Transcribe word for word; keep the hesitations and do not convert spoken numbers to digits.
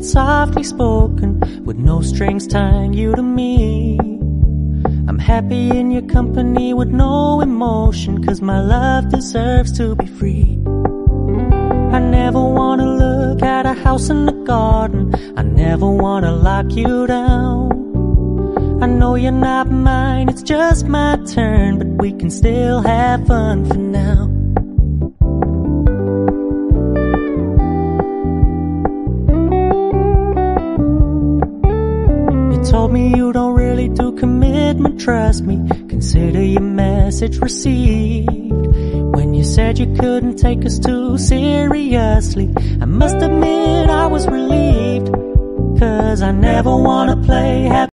it's softly spoken, with no strings tying you to me. I'm happy in your company with no emotion, 'cause my love deserves to be free. I never wanna look at a house in the garden, I never wanna lock you down. I know you're not mine, it's just my turn, but we can still have fun for now. You told me you don't really do commitment, trust me, consider your message received. When you said you couldn't take us too seriously, I must admit I was relieved, 'cause I never wanna play happy